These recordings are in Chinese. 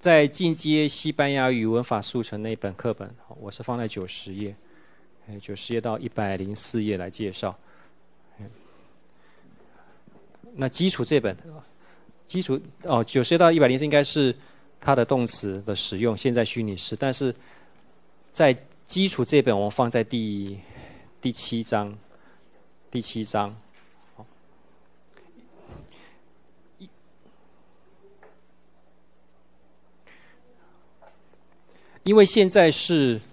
在进阶西班牙语文法速成那本课本，我是放在90页，90页到104页来介绍。那基础这本，90页到104应该是它的动词的使用，现在虚拟式。但是在基础这本，我们放在第7章，第7章。因为现在是，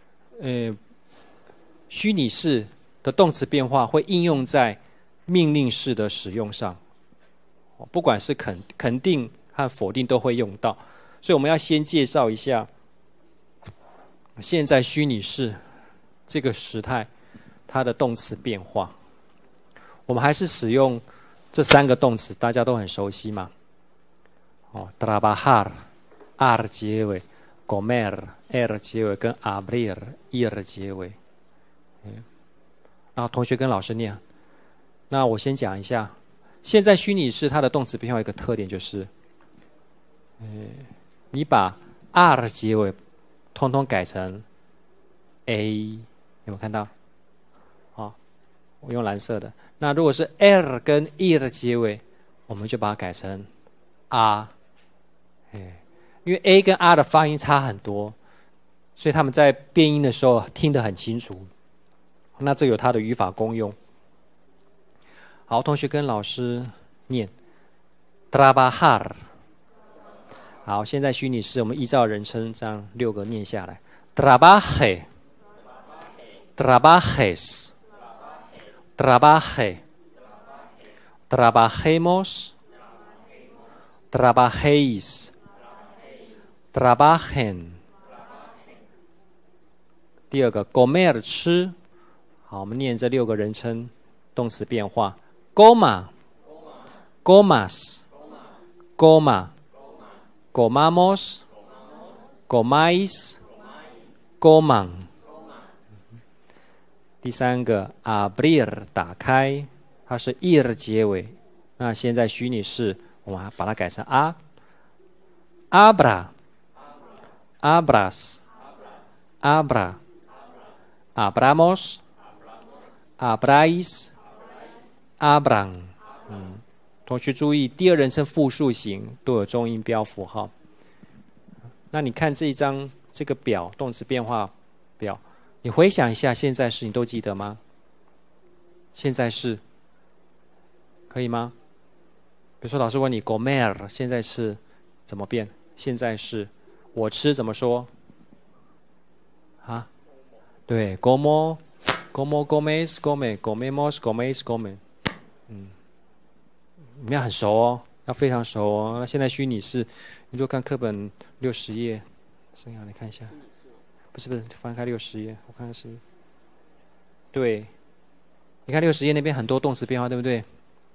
虚拟式的动词变化会应用在命令式的使用上，不管是肯定和否定都会用到，所以我们要先介绍一下现在虚拟式这个时态它的动词变化。我们还是使用这3个动词，大家都很熟悉嘛。trabajar r 结尾。comer er 结尾跟 abrir ir 结尾，然后同学跟老师念。那我先讲一下，现在虚拟式它的动词变化一个特点就是，你把 r 结尾通通改成 a， 有没有看到？好，我用蓝色的。那如果是 er 跟 ir 结尾，我们就把它改成 r。因为 A 跟 R 的发音差很多，所以他们在变音的时候听得很清楚。那这有它的语法功用。好，同学跟老师念 trabajar。好，现在虚拟式我们依照人称这样6个念下来 ：trabaje, trabajes, trabaje, trabajemos, trabajéis。trabajen， 第2个 comer 吃，好，我们念这6个人称动词变化 ：coma、comas、coma、comamos、comáis、coman。第3个 abrir 打开，它是 ir 结尾，那现在虚拟式我们把它改成 abra。abras, abra, abramos, abrais, abran。同学注意，第2人称复数型都有重音标符号。那你看这一张这个表，动词变化表，你回想一下现在式，你都记得吗？现在式可以吗？比如说老师问你 comer 现在式怎么变？现在式我吃怎么说？啊，对 ，como comes come comemos coméis come。你们要很熟哦，要非常熟哦。那现在虚拟式，你就看课本60页，剩下来看一下，不是，翻开60页，我看是，对，你看60页那边很多动词变化，对不对？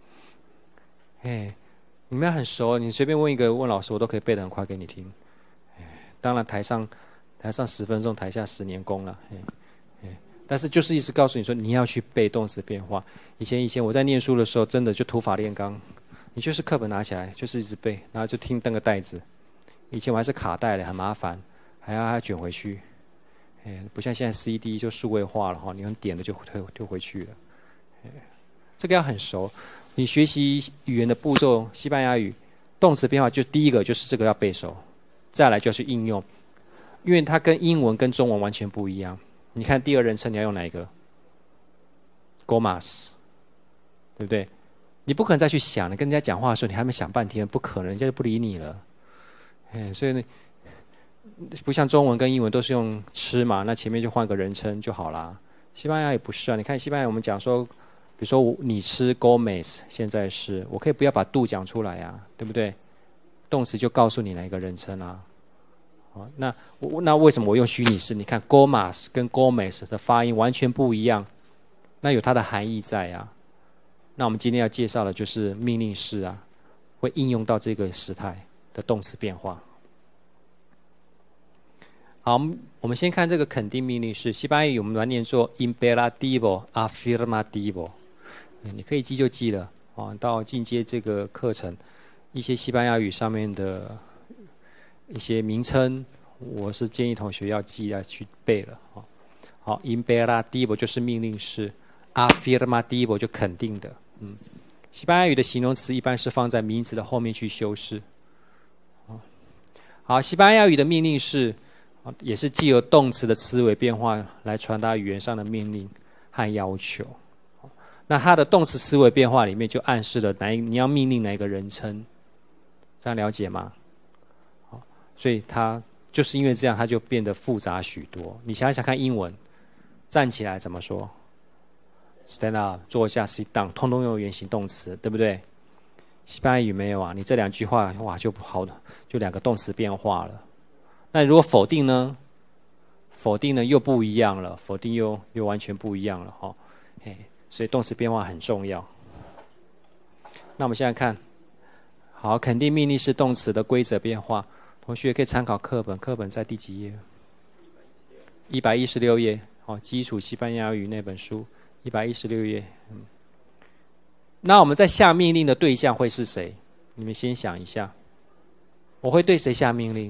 你们要很熟，你随便问老师，我都可以背得很快给你听。当然台上10分钟，台下10年功了。但是就是意思告诉你说，你要去背动词变化。以前我在念书的时候，真的就土法炼钢，你就是课本拿起来，就是一直背，然后就听那个带子。以前我还是卡带的，很麻烦，还要卷回去。不像现在 CD 就数位化了哈，你用点的就回去了。这个要很熟。你学习语言的步骤，西班牙语动词变化就第1个就是这个要背熟。再来就是应用，因为它跟英文跟中文完全不一样。你看第2人称你要用哪一个 ？comas， 对不对？你不可能再去想，你跟人家讲话的时候，你还没想半天，不可能，人家就不理你了。所以呢，不像中文跟英文都是用吃嘛，那前面就换个人称就好啦。西班牙也不是啊，你看西班牙我们讲说，比如说你吃 comes， 现在是我可以不要把 do 讲出来啊，对不对？动词就告诉你哪一个人称啊。那为什么我用虚拟式？你看 comas 跟 comes 的发音完全不一样，那有它的含义在啊。那我们今天要介绍的就是命令式啊，会应用到这个时态的动词变化。好，我们先看这个肯定命令式，西班牙语我们把它念作 imperativo afirmativo， 你可以记就记了到进阶这个课程，一些西班牙语上面的一些名称，我是建议同学要记要去背了。好 ，imperativo 就是命令式 ，affirmativo 就肯定的。西班牙语的形容词一般是放在名词的后面去修饰。好，西班牙语的命令式也是既有动词的词尾变化来传达语言上的命令和要求。那它的动词词尾变化里面就暗示了你要命令哪一个人称，这样了解吗？所以它就是因为这样，它就变得复杂许多。你想想看，英文站起来怎么说 ？Stand up， 坐下 ，sit down， 通通用原形动词，对不对？西班牙语没有啊，你这两句话哇就好了，就两个动词变化了。那如果否定呢？否定呢又不一样了，否定又完全不一样了哈。所以动词变化很重要。那我们现在看，好，肯定命令式动词的规则变化，同学可以参考课本，课本在第几页？116页，基础西班牙语那本书，116页。那我们在下命令的对象会是谁？你们先想一下，我会对谁下命令？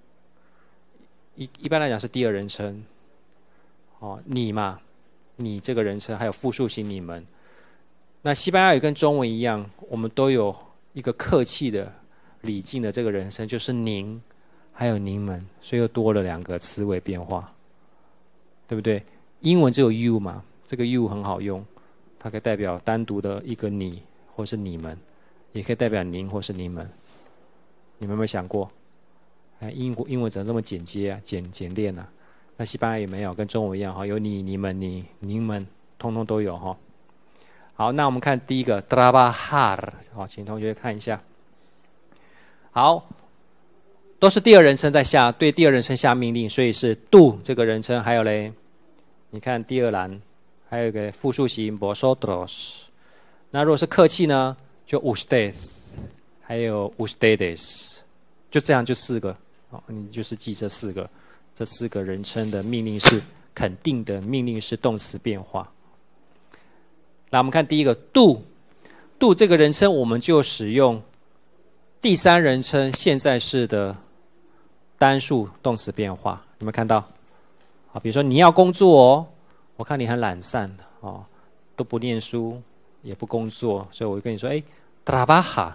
一般来讲是第二人称，你嘛。你这个人称，还有复数型你们。那西班牙语跟中文一样，我们都有一个客气的、礼敬的这个人称，就是您，还有您们，所以又多了两个词尾变化，对不对？英文只有 you 嘛，这个 you 很好用，它可以代表单独的一个你，或是你们，也可以代表您或是你们。你们有没有想过，英文怎么这么简洁啊、简练啊？那西班牙也没有，跟中文一样，有你、你们、您们，通通都有哈。好，那我们看第一个 trabajar， 好，请同学看一下。好，都是第二人称在下，对第二人称下命令，所以是 do 这个人称，还有嘞，你看第二栏还有一个复数型 vosotros。那如果是客气呢，就 usted， 还有 ustedes， 就这样就4个，你就是记这4个。这4个人称的命令式肯定的命令式动词变化。那我们看第一个 do 这个人称，我们就使用第三人称现在式的单数动词变化。有没有看到？好，比如说你要工作哦，我看你很懒散哦，都不念书也不工作，所以我就跟你说，trabaja，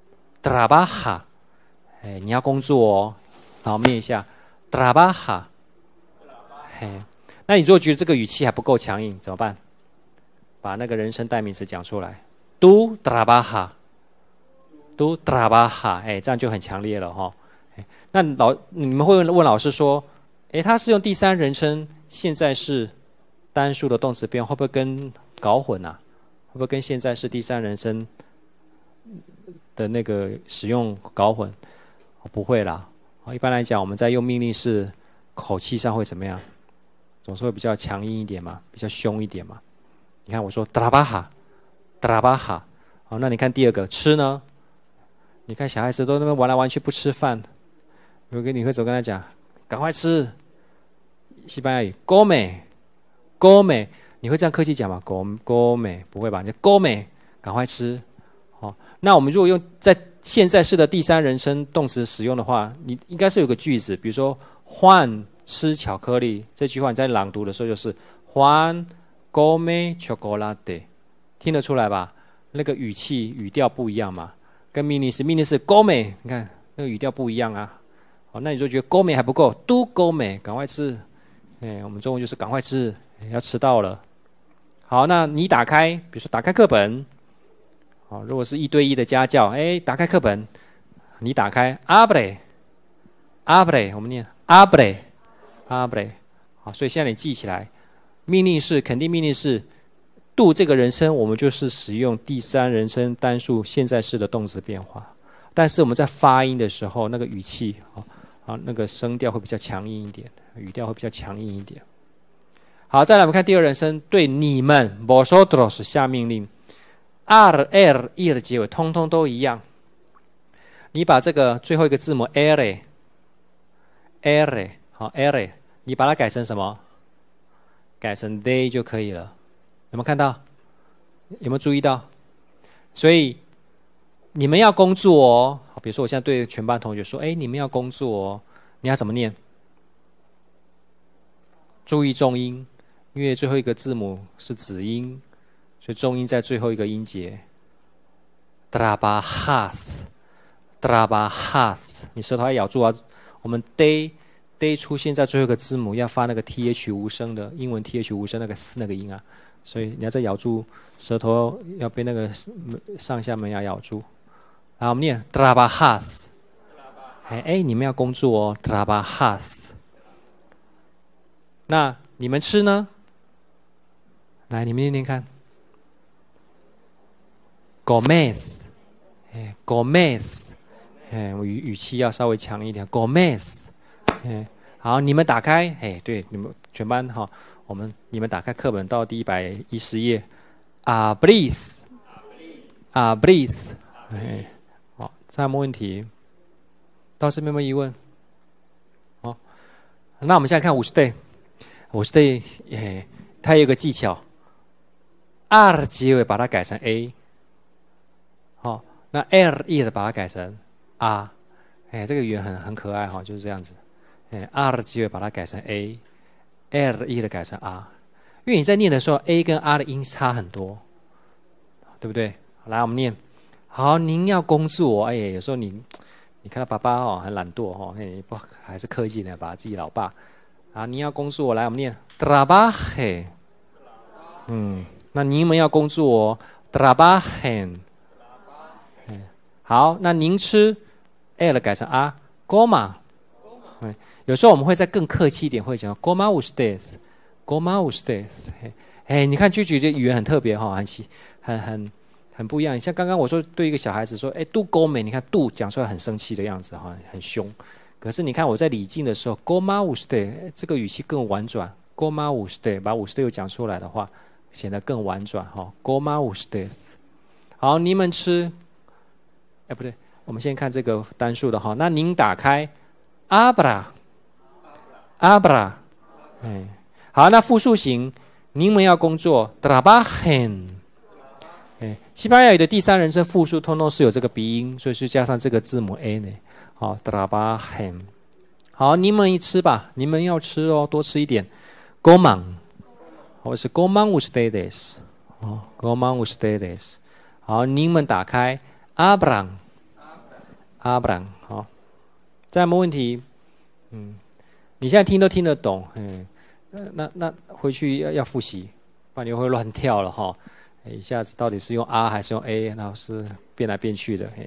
你要工作哦，然后念一下。trabaja， 那你如果觉得这个语气还不够强硬，怎么办？把那个人称代名词讲出来 ，do trabaja， 这样就很强烈了哈。那你们会问老师说，他是用第三人称现在式单数的动词变，会不会跟搞混啊？会不会跟现在是第三人称的那个使用搞混？不会啦。一般来讲，我们在用命令式，口气上会怎么样？总是会比较强硬一点嘛，比较凶一点嘛。你看我说 trabaja， 好，那你看第二个吃呢？你看小孩子都那边玩来玩去不吃饭，你会怎么跟他讲？赶快吃。西班牙语 come， 你会这样客气讲吗 ？come 不会吧？你 come 赶快吃。好，那我们如果用在现在式的第三人称动词使用的话，你应该是有个句子，比如说Juan吃巧克力，这句话你在朗读的时候就是 Juan come chocolate， 听得出来吧？那个语气语调不一样嘛，跟命令式 come， 你看那个语调不一样啊。好，那你就觉得 come 还不够 ，do come 赶快吃，我们中文就是赶快吃，要迟到了。好，那你打开，比如说打开课本。好，如果是1对1的家教，打开课本，你打开 abre， 我们念 abre， 好，所以现在你记起来，命令式肯定命令式 do 这个人称，我们就是使用第三人称单数现在式的动词变化，但是我们在发音的时候，那个语气那个声调会比较强硬一点，语调会比较强硬一点。好，再来我们看第二人称，对你们 vosotros 下命令。r、l、e 的结尾通通都一样。你把这个最后一个字母 r， 好 r， 你把它改成什么？改成 they 就可以了。有没有看到？有没有注意到？所以你们要工作哦。好，比如说我现在对全班同学说，哎，你们要工作哦，你要怎么念？注意重音，因为最后一个字母是子音，所以重音在最后一个音节。trabajas，trabajas，你舌头要咬住啊。我们 day 出现在最后一个字母，要发那个 th 无声的英文 th 无声那个 s 那个音啊，所以你要再咬住舌头，要被那个上下门牙咬住。好，我们念 trabajas， 哎，你们要工作哦 ，trabajas。那你们吃呢？来，你们念念看 ，comes， 哎 ，comes， 哎，我语气要稍微强一点 ，comes， 哎，好，你们打开，哎，对，你们全班哈，你们打开课本到第110页，abris，哎，好，再有没有问题？到这边有没有疑问？好，那我们现在看50day，它有个技巧 ，r 结尾把它改成 a， 好，那 l e 的把它改成 r， 这个语言很可爱哈，就是这样子，r 结尾把它改成 a，l e 的改成 r， 因为你在念的时候 a 跟 r 的音差很多，对不对？来，我们念，好，您要工作，哎，有时候你看到爸爸哦很懒惰哦，不还是客气的，把自己老爸。啊，你要工作，来，我们念 trabaje， 那你们要工作哦 ，trabajen， 好，那您吃 ，l 改成 a，goma， 有时候我们会再更客气一点，会讲 goma ustedes，goma ustedes， 你看句句这语言很特别哈，很不一样。像刚刚我说对一个小孩子说，do gome， 你看 do 讲出来很生气的样子哈，很凶。可是你看我在礼敬的时候 ，goma usted 这个语气更婉转 ，goma usted 把 usted 又讲出来的话，显得更婉转哈 ，goma usted。好，你们吃，不对，我们先看这个单数的哈。那您打开 abra， 好，那复数型，你们要工作 trabajen。西班牙语的第三人称复数通通是有这个鼻音，所以是加上这个字母 a 呢。好 ，trabajen， 好，你们吃吧，你们要吃哦，多吃一点 ，coman， 或是 coman ustedes， coman ustedes， 好，你们打开 abran， 好，再有没有问题？你现在听都听得懂，那回去要复习，不然你会乱跳了哈，一下子到底是用 r 还是用 a， 然后是变来变去的，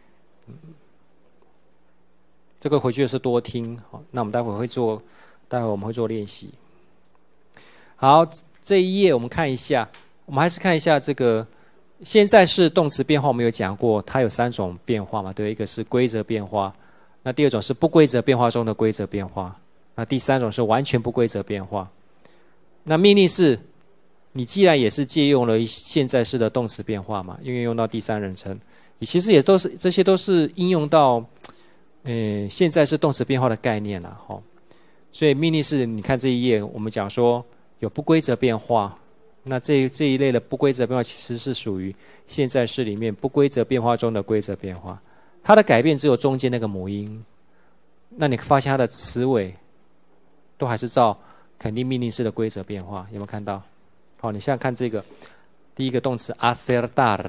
这个回去是多听，好，那我们待会我们会做练习。好，这一页我们看一下，我们还是看一下这个现在式动词变化，我们有讲过，它有3种变化嘛，对，一个是规则变化，那第2种是不规则变化中的规则变化，那第3种是完全不规则变化。那命令式，你既然也是借用了现在式的动词变化嘛，运用到第3人称，其实也都是这些都是应用到。现在是动词变化的概念啦，所以命令式，你看这一页，我们讲说有不规则变化，那这一类的不规则变化其实是属于现在式里面不规则变化中的规则变化，它的改变只有中间那个母音，那你发现它的词尾都还是照肯定命令式的规则变化，有没有看到？好，你现在看这个第一个动词 acertar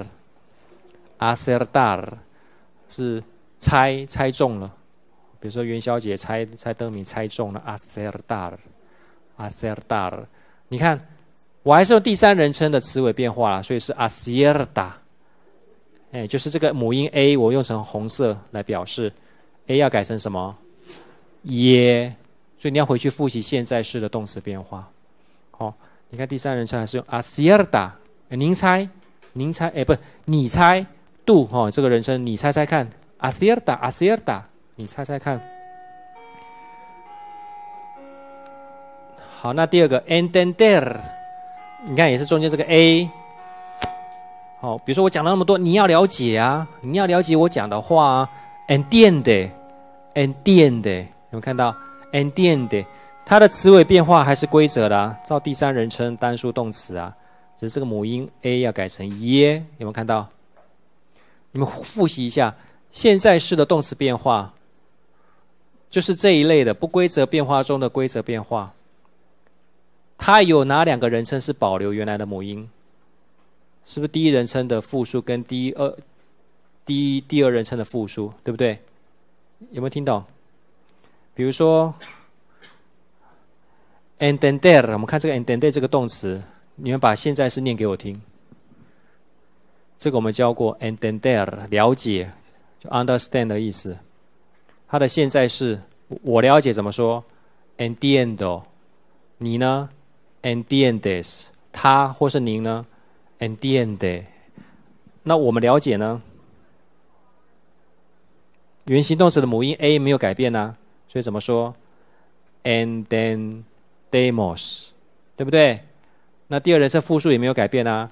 是猜中了，比如说元宵节猜灯谜猜中了 acertar， 你看我还是用第3人称的词尾变化啦，所以是 acierta， 就是这个母音 a 我用成红色来表示 a 要改成什么 也，所以你要回去复习现在式的动词变化。好，你看第3人称还是用 acierta， 您猜不是你猜 do 这个人称你猜猜看acierta， 你猜猜看。好，那第2个 entender， 你看也是中间这个 a。好，比如说我讲了那么多，你要了解啊，你要了解我讲的话啊 ，entiende， 有没有看到 entiende？ 它的词尾变化还是规则的啊，照第3人称单数动词啊，只是这个母音 a 要改成耶，有没有看到？ 你们复习一下，现在式的动词变化，就是这一类的不规则变化中的规则变化。它有哪2个人称是保留原来的母音？是不是第一人称的复数跟第二人称的复数，对不对？有没有听懂？比如说 entender， 我们看这个 entender 这个动词，你们把现在式念给我听。这个我们教过 entender， 了解，就 understand 的意思。它的现在式，我了解怎么说 entiendo， 你呢 entiendes， 他或是您呢 entiende。那我们了解呢？原形动词的母音 a 没有改变啊，所以怎么说 entendemos， 对不对？那第二人称复数也没有改变啊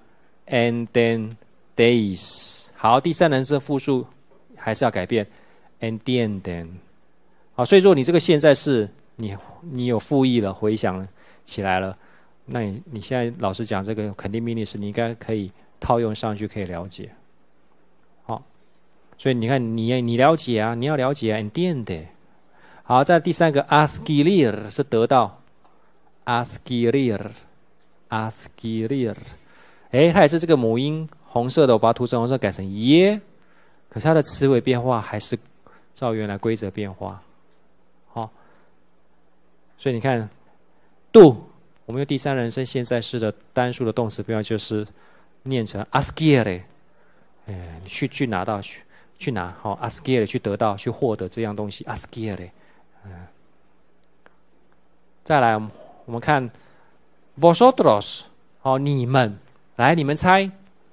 entendeis。好，第三人称复数还是要改变 entienden。好，所以说你这个现在式你有复议了，回想起来了，那你现在老师讲这个肯定命令时，你应该可以套用上去，可以了解。好，所以你看你了解啊，你要了解啊 entiende。好，在第三个 adquirir 是得到 adquirir， 哎，它也是这个母音红色的，我把它涂成红色改成耶，可是它的词尾变化还是照原来规则变化。好，所以你看 do， 我们用第三人称现在式的单数的动词变化就是念成 adquiere， 哎，你去拿到去拿，好 adquiere 去得到去获得这样东西 adquiere。再来我们看 vosotros， 好，你们，来你们猜，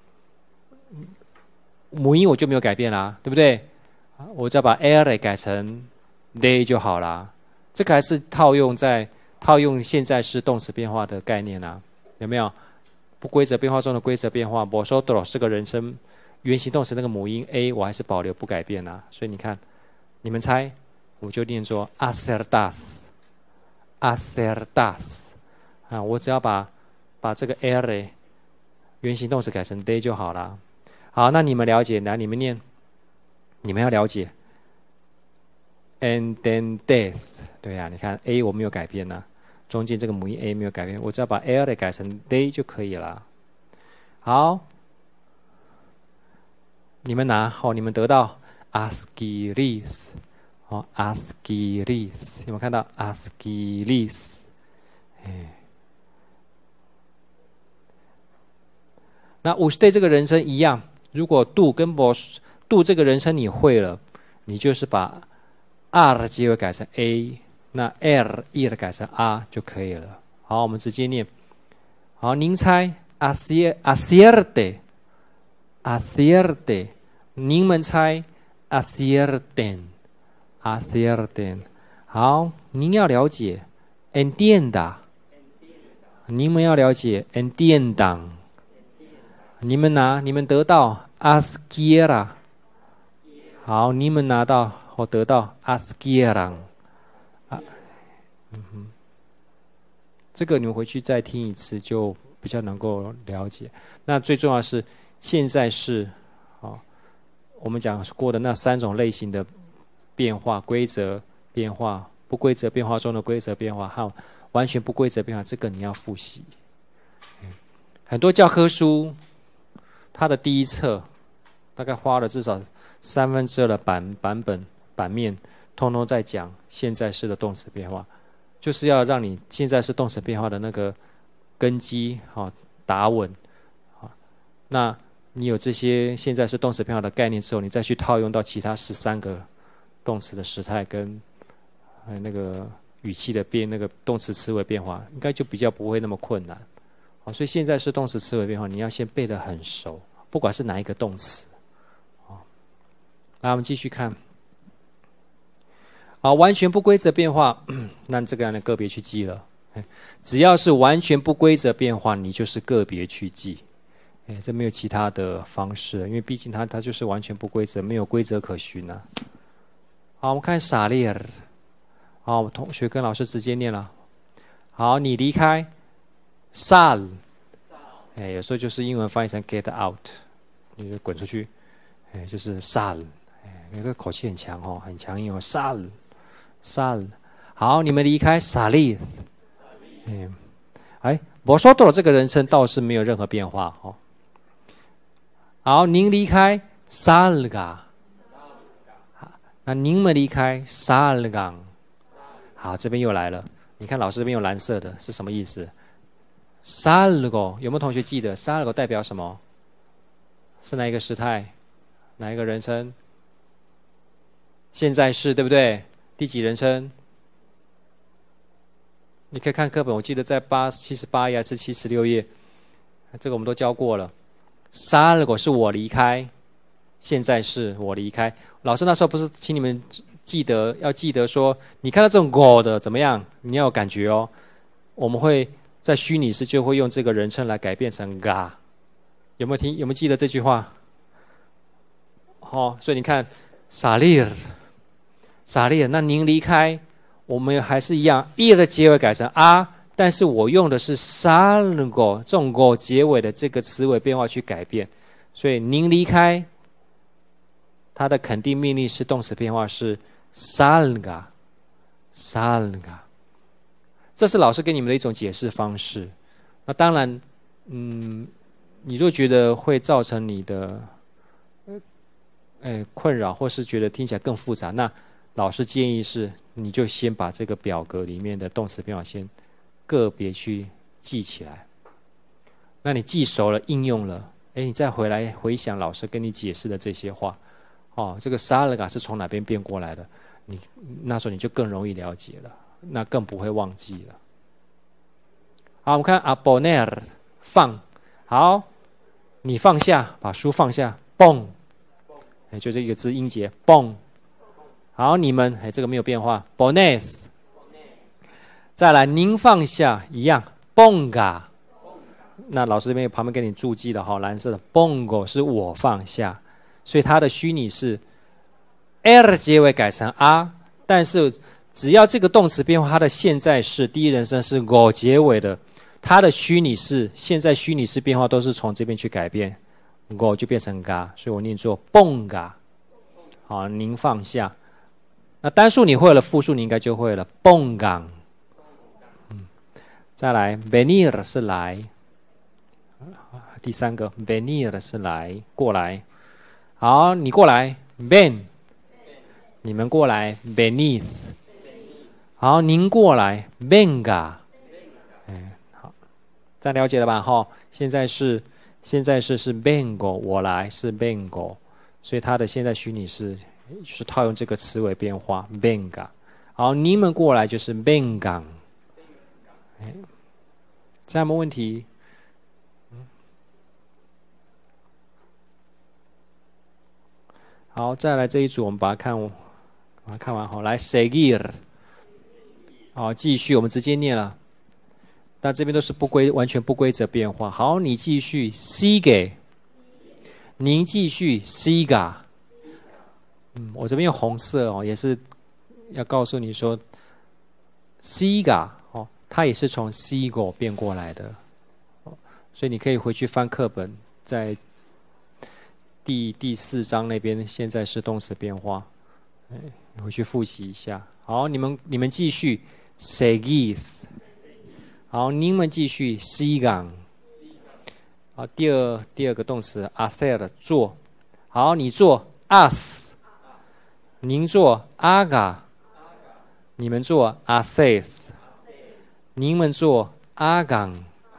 母音我就没有改变啦，对不对？我只要把 ere 改成 they 就好啦。这个还是套用现在式动词变化的概念啊，有没有？不规则变化中的规则变化 vosotros 这个人称原形动词那个母音 a 我还是保留不改变啊，所以你看，你们猜，我就念作 acertas 啊，我只要把这个 ere 原形动词改成 they 就好了。好，那你们了解，来你们念，你们要了解 entendes， 对啊，你看 a 我没有改变呢，中间这个母音 a 没有改变，我只要把 ere 改成 they 就可以了。好，你们拿，好，你们得到 adquiris， 好 adquiris， 有没有看到 adquiris？ 那 usted 这个人称一样，如果 do 跟 do 这个人称你会了，你就是把 r 结尾改成 a， 那 r 改成 r 就可以了。好，我们直接念。好，您猜 acierte， 您们猜 acierten。好，您要了解 entienda， 你们要了解 entiendan。你们得到 adquiera， 好，你们拿到或得到 adquieran， 这个你们回去再听一次就比较能够了解。那最重要的是现在式，我们讲过的那3种类型的变化：规则变化、不规则变化中的规则变化和完全不规则变化，这个你要复习。很多教科书它的第一册大概花了至少2/3的版面，通通在讲现在式的动词变化，就是要让你现在式动词变化的那个根基打稳。那你有这些现在式动词变化的概念之后，你再去套用到其他13个动词的时态跟那个语气的那个动词词尾变化，应该就比较不会那么困难。所以现在是动词词尾变化，你要先背得很熟，不管是哪一个动词。来，我们继续看。好，完全不规则变化，那这个呢个别去记了。只要是完全不规则变化，你就是个别去记。这没有其他的方式，因为毕竟它就是完全不规则，没有规则可循啊。好，我们看salir。好，我们同学跟老师直接念了。好，你离开。sal， 有时候就是英文翻译成 get out， 你就滚出去。 就是 sal， 这个口气很强哦，很强硬哦 ，sal。好，你们离开 salid， 我说到了这个人称倒是没有任何变化哦。好，您离开 salga， 那您们离开 salgang。好，这边又来了，你看老师这边有蓝色的，是什么意思 ？salgo 有没有同学记得 ？salgo 代表什么？是哪一个时态？哪一个人称？现在式，对不对？第几人称？你可以看课本，我记得在78页还是76页，这个我们都教过了。salgo 是我离开，现在是我离开。老师那时候不是请你们要记得说，你看到这种 go 的怎么样？你要有感觉哦。我们会在虚拟式就会用这个人称来改变成 ga， 有没有记得这句话？所以你看 salir， 那您离开。我们还是一样 ，e 的结尾改成 r， 但是我用的是 salgo 这种 go 结尾的这个词尾变化去改变，所以您离开，它的肯定命令式动词变化是 salga， 这是老师给你们的一种解释方式。那当然，你若觉得会造成你的困扰，或是觉得听起来更复杂，那老师建议是。你就先把这个表格里面的动词变化先个别去记起来。那你记熟了、应用了，你再回来回想老师跟你解释的这些话，这个 salga 是从哪边变过来的？那时候你就更容易了解了，那更不会忘记了。好，我们看 aboner 放，好，你放下，把书放下，蹦，就这一个字音节，蹦。好，你们这个没有变化 ，bones。再来，您放下一样 ，bonga。那老师这边旁边给你注记了哈，蓝色的 bongo 是我放下，所以它的虚拟是 r 结尾改成 r， 但是只要这个动词变化，它的现在式第一人称是 go 结尾的，它的虚拟式现在虚拟式变化都是从这边去改变 ，go 就变成 ga， 所以我念作 bonga。好，您放下。那单数你会了，复数你应该就会了。bongang，再来 venir 是来，第三个 venir 是来过来。好，你过来 ven， 你们过来 venid， 好，您过来 venga， 好，这样了解了吧？现在是 vengo， 我来是 vengo， 所以它的现在虚拟是。就是套用这个词尾变化 venga， 好，你们过来就是 vengang， 这样没问题。好，再来这一组，我们把它看完好，来 seguir， 好，继续，我们直接念了。那这边都是完全不规则变化。好，你继续 sigue， 您继续 siga。我这边用红色也是要告诉你说 ，siga 它也是从 sigo 变过来的，所以你可以回去翻课本，在第4章那边现在是动词变化，你回去复习一下。好，你们继续 seguis， 好，你们继续 sigan， 好，第二个动词 hacer 做，好，你做 as。您做 aga， 你们做 haces， 你们做 agang。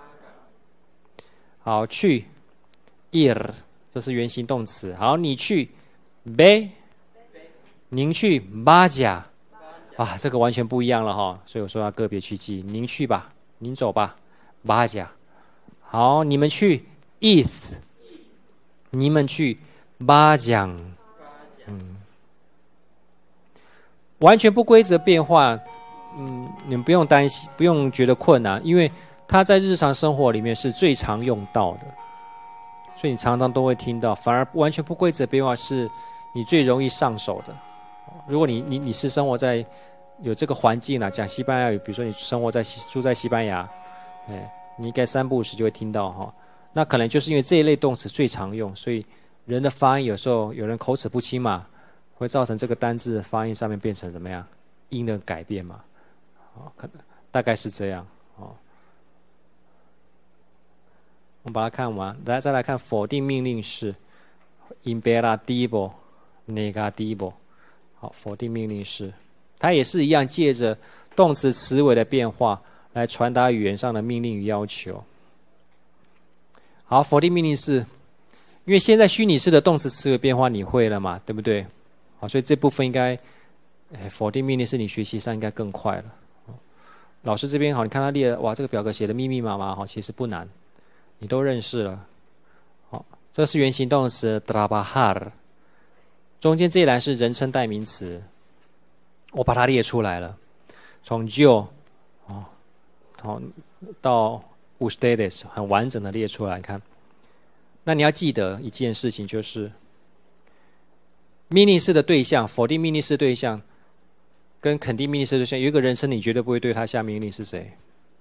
好，去 ir， 这是原形动词。好，你去 be， 您去 baja， 这个完全不一样了所以我说要个别去记。您去吧，您走吧 baja。好，你们去 is， 你们去 bajang。完全不规则变化，你们不用担心，不用觉得困难，因为它在日常生活里面是最常用到的，所以你常常都会听到。反而完全不规则变化是你最容易上手的。如果你是生活在有这个环境讲西班牙语，比如说你住在西班牙，你应该3不5时就会听到那可能就是因为这一类动词最常用，所以人的发音有时候有人口齿不清嘛，会造成这个单字发音上面变成怎么样？音的改变嘛，可能大概是这样。我们把它看完，再来看否定命令式 imperativo negativo。好，否定命令式，它也是一样，借着动词词尾的变化来传达语言上的命令与要求。好，否定命令式，因为现在虚拟式的动词词尾变化你会了嘛，对不对？好，所以这部分应该，否定命令式你学习上应该更快了。老师这边好，你看他列，哇，这个表格写的密密麻麻，好，其实不难。你都认识了，好，这是原形动词 trabajar， 中间这一栏是人称代名词，我把它列出来了，从 yo 到 ustedes 很完整的列出来看。那你要记得一件事情，就是命令式的对象，否定命令式对象跟肯定命令式对象，有一个人称你绝对不会对他下命令是谁？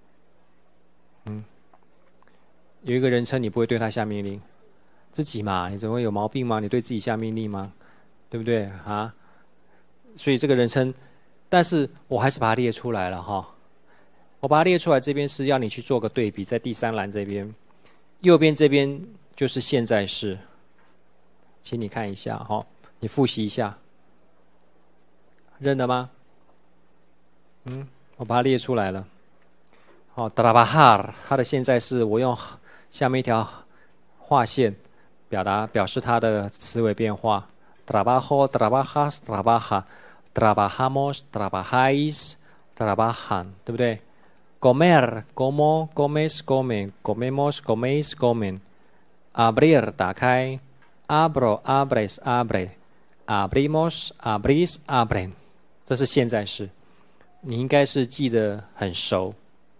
有一个人称你不会对他下命令，自己嘛，你怎么会有毛病吗？你对自己下命令吗？对不对啊？所以这个人称，但是我还是把它列出来了哈。我把它列出来，这边是要你去做个对比，在第3栏这边，右边这边就是现在式，请你看一下哈，你复习一下，认得吗？我把它列出来了。好 ，trabajar 它的现在式，我用下面一条划线表示它的词尾变化 ：trabajo, trabajas, trabaja, trabajamos, trabajáis, trabajan， 对不对 ？comer, como, comes, comen, comemos, coméis, comen。abrir 打开 ，abro, abres, abre, abrimos, abrís, abren， 这是现在式，你应该是记得很熟。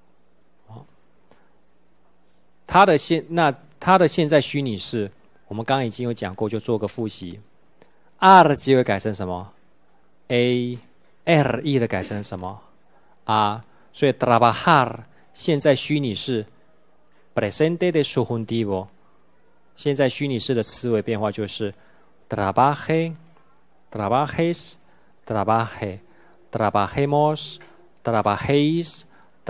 它的现在虚拟式，我们刚刚已经有讲过，就做个复习。r 结尾改成什么 ？a，r e 的改成什么 ？r， 所以 trabajar 现在虚拟式 presente de subjuntivo， 现在虚拟式的词尾变化就是 trabaje, trabajes, trabaje, trabajemos, trabajéis,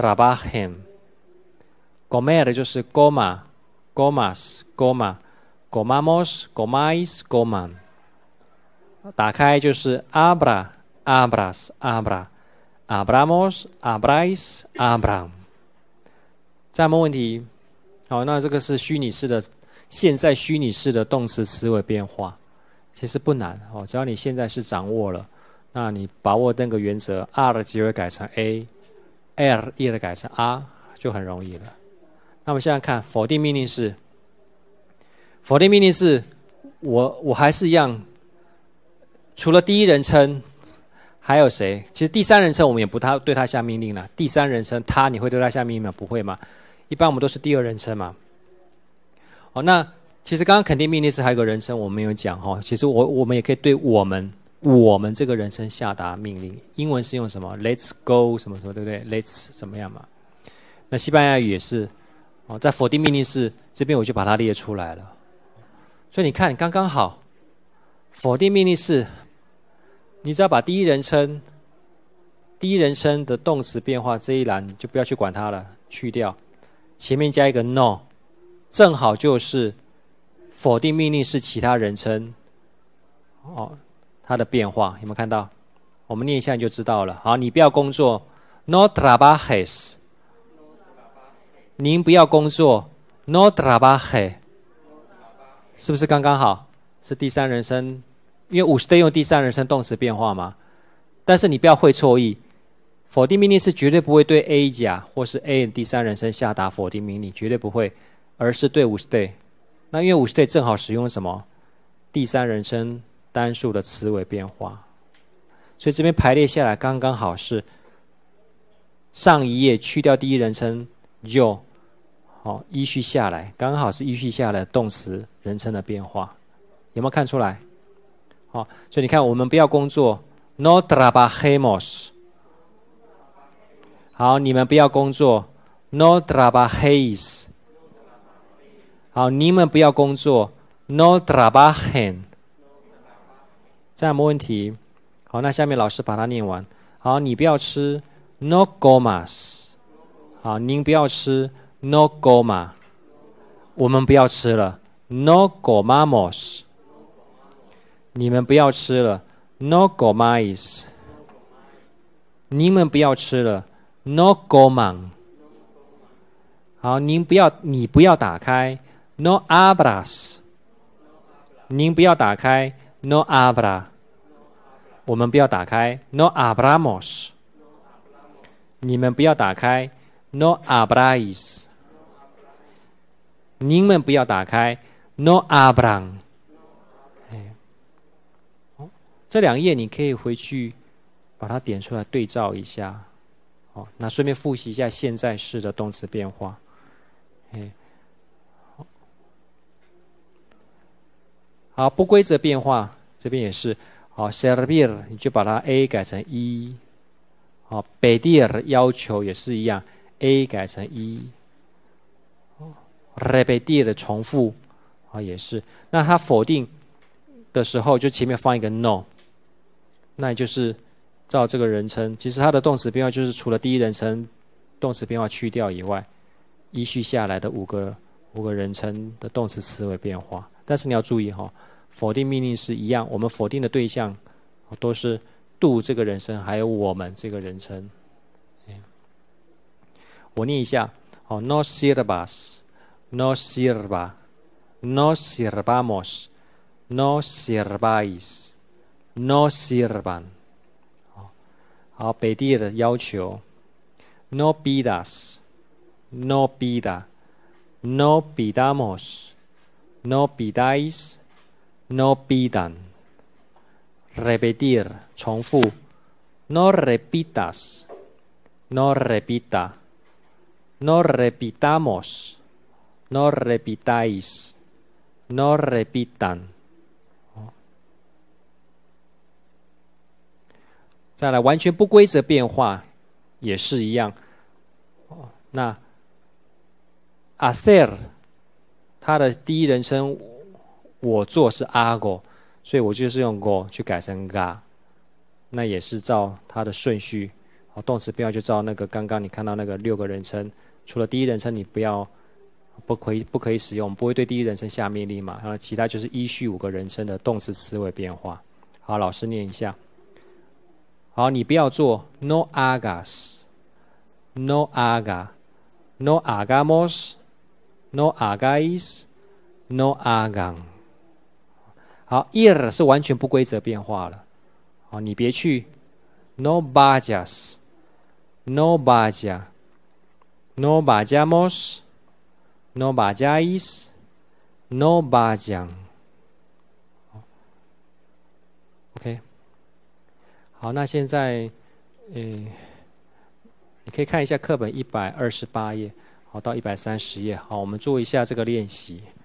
trabajen。comer 就是 coma, comas, coma, comamos, comáis, coman。打开就是 abra, abras, abra, abramos, abráis, abram。再问问题，好，那这个是虚拟式的，现在虚拟式的动词词尾变化，其实不难哦，只要你现在是掌握了，那你把握那个原则 ，r 的结尾改成 a，l e 的改成 r， 就很容易了。那我们现在看否定命令式，否定命令式，我还是一样，除了第一人称，还有谁？其实第3人称我们也不太对他下命令了。第3人称他，你会对他下命令吗？不会吗？一般我们都是第2人称嘛。哦，那其实刚刚肯定命令式还有个人称我们没有讲哦。其实我们也可以对我们这个人称下达命令。英文是用什么 ？Let's go 什么什么，对不对 ？Let's 怎么样嘛？那西班牙语也是。在否定命令式这边我就把它列出来了，所以你看刚刚好，否定命令式，你只要把第一人称的动词变化这一栏就不要去管它了，去掉，前面加一个 no， 正好就是否定命令式其他人称它的变化，有没有看到？我们念一下你就知道了。好，你不要工作 ，no trabajes。您不要工作 ，no trabaje， 是不是刚刚好？是第3人称，因为usted用第3人称动词变化嘛。但是你不要会错意，否定命令是绝对不会对 A 甲或是 A 的第3人称下达否定命令，绝对不会，而是对 usted。那因为 usted 正好使用什么？第3人称单数的词尾变化，所以这边排列下来刚刚好是上一页去掉第一人称 yo。好，依序下来，刚好是依序下来动词人称的变化，有没有看出来？好，所以你看，我们不要工作 ，no trabajemos。好，你们不要工作 ，no trabajáis。好，你们不要工作 no trabajen。这样没问题。好，那下面老师把它念完。好，你不要吃 no comas。好，您不要吃 no coma。我们不要吃了 no comamos。你们不要吃了 no comáis。你们不要吃了 no coman。好，你不要打开 no abras。您不要打开 no abra。我们不要打开 no abramos。你们不要打开 no abráis。你们不要打开 no abran。这2页你可以回去把它点出来对照一下。那顺便复习一下现在式的动词变化。好，不规则变化这边也是。好 ，servir 你就把它 a 改成1。好 ，pedir 要求也是一样 ，a 改成1。repetir 重复也是。那它否定的时候，就前面放一个 no。那也就是照这个人称，其实它的动词变化就是除了第一人称动词变化去掉以外，依序下来的五个人称的动词词尾变化。但是你要注意否定命令是一样，我们否定的对象都是 do 这个人称，还有我们这个人称。我念一下，no sirvas， no sirva， no sirvamos， no sirváis， no sirvan。好，北地的要求 ，no pidas， no pida， no pidamos， no pidáis，no pidan。repetir 重复 ，no repitas， no repita， no repitamos， no repitáis， no repitan。再来，完全不规则变化也是一样。那 hacer 它的第一人称我做是 hago， 所以我就是用 go 去改成 ga， 那也是照它的顺序。动词变化就照那个刚刚你看到那个6个人称，除了第一人称你不可以使用，不会对第一人称下命令嘛。然后其他就是依序5个人称的动词词尾变化。好，老师念一下。好，你不要做 no hagas， no haga， no hagamos， no hagáis， no hagan。好 ，ir 是完全不规则变化了。好，你别去 no vayas， no vaya， no vayamos， no vayáis， no vayan。OK。好，那现在，你可以看一下课本128页，好到130页，好，我们做一下这个练习。